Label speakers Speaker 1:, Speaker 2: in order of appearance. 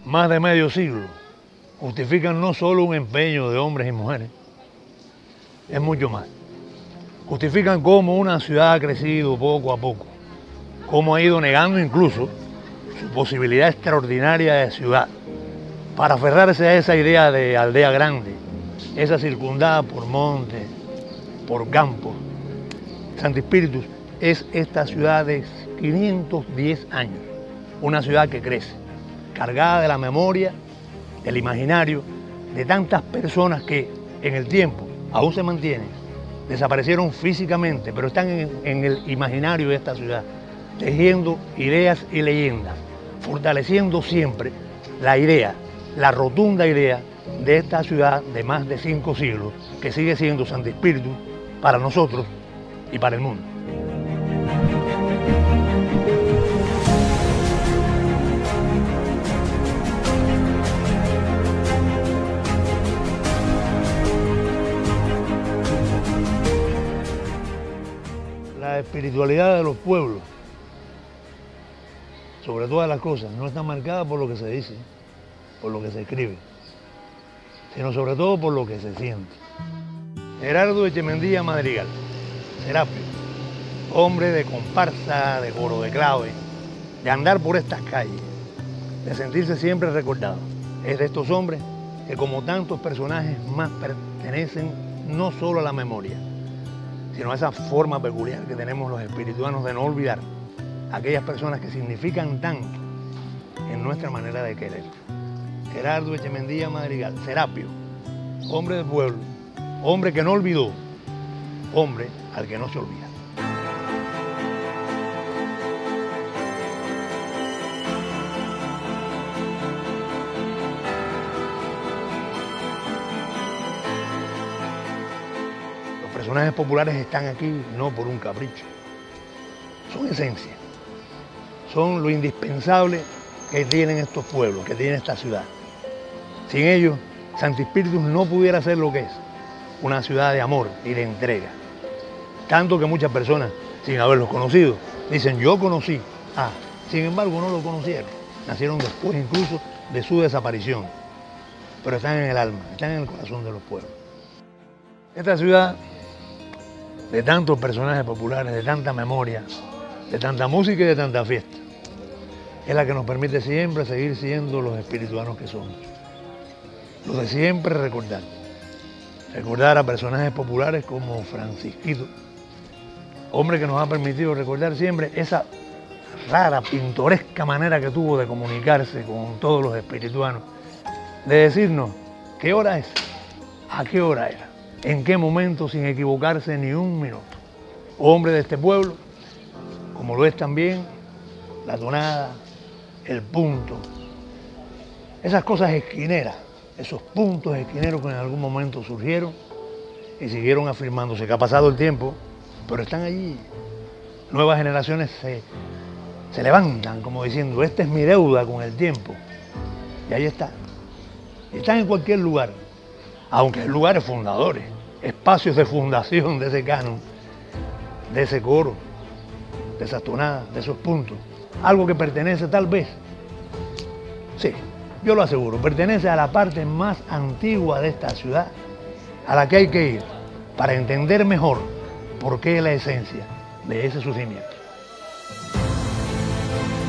Speaker 1: más de medio siglo, justifican no solo un empeño de hombres y mujeres, es mucho más. Justifican cómo una ciudad ha crecido poco a poco, cómo ha ido negando incluso su posibilidad extraordinaria de ciudad, para aferrarse a esa idea de aldea grande, esa circundada por montes, por campos. Santi Spíritus es esta ciudad de 510 años, una ciudad que crece, cargada de la memoria, del imaginario, de tantas personas que en el tiempo aún se mantienen, desaparecieron físicamente, pero están en el imaginario de esta ciudad, tejiendo ideas y leyendas, fortaleciendo siempre la idea, la rotunda idea de esta ciudad de más de 5 siglos, que sigue siendo Santi Spíritus para nosotros y para el mundo. La espiritualidad de los pueblos, sobre todas las cosas, no está marcada por lo que se dice, por lo que se escribe, sino sobre todo por lo que se siente. Gerardo Echemendía Madrigal, Serapio, hombre de comparsa, de coro de clave, de andar por estas calles, de sentirse siempre recordado. Es de estos hombres que, como tantos personajes más, pertenecen no solo a la memoria, sino a esa forma peculiar que tenemos los espirituanos de no olvidar a aquellas personas que significan tanto en nuestra manera de querer. Gerardo Echemendía Madrigal, Serapio, hombre del pueblo, hombre que no olvidó, hombre al que no se olvida. Los personajes populares están aquí no por un capricho, son esencia, son lo indispensable que tienen estos pueblos, que tiene esta ciudad. Sin ellos, Santi Spíritus no pudiera ser lo que es, una ciudad de amor y de entrega. Tanto que muchas personas, sin haberlos conocido, dicen, yo conocí a, sin embargo no lo conocieron. Nacieron después incluso de su desaparición, pero están en el alma, están en el corazón de los pueblos. Esta ciudad, de tantos personajes populares, de tanta memoria, de tanta música y de tanta fiesta, es la que nos permite siempre seguir siendo los espirituanos que somos. Los de siempre recordar. Recordar a personajes populares como Francisquito, hombre que nos ha permitido recordar siempre esa rara, pintoresca manera que tuvo de comunicarse con todos los espirituanos, de decirnos qué hora es, a qué hora era, en qué momento, sin equivocarse ni un minuto. Hombre de este pueblo, como lo es también la tonada, el punto, esas cosas esquineras, esos puntos esquineros que en algún momento surgieron y siguieron afirmándose, que ha pasado el tiempo, pero están allí. Nuevas generaciones se levantan como diciendo, esta es mi deuda con el tiempo. Y ahí está. Están en cualquier lugar, aunque hay lugares fundadores, espacios de fundación de ese canon, de ese coro, de esas tonadas, de esos puntos. Algo que pertenece tal vez, sí, yo lo aseguro, pertenece a la parte más antigua de esta ciudad, a la que hay que ir para entender mejor por qué es la esencia de ese surgimiento.